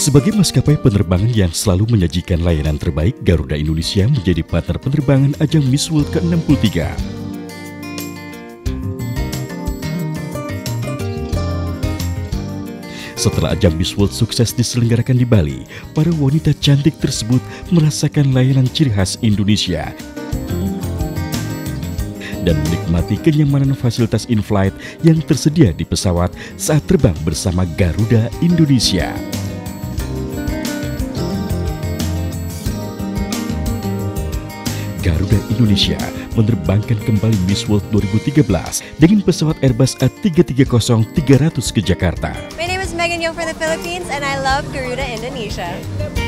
Sebagai maskapai penerbangan yang selalu menyajikan layanan terbaik, Garuda Indonesia menjadi partner penerbangan ajang Miss World ke-63. Setelah ajang Miss World sukses diselenggarakan di Bali, para wanita cantik tersebut merasakan layanan ciri khas Indonesia dan menikmati kenyamanan fasilitas in-flight yang tersedia di pesawat saat terbang bersama Garuda Indonesia. Garuda Indonesia menerbangkan kembali Miss World 2013 dengan pesawat Airbus A330-300 ke Jakarta. My name is Megan Young for the Philippines and I love Garuda Indonesia.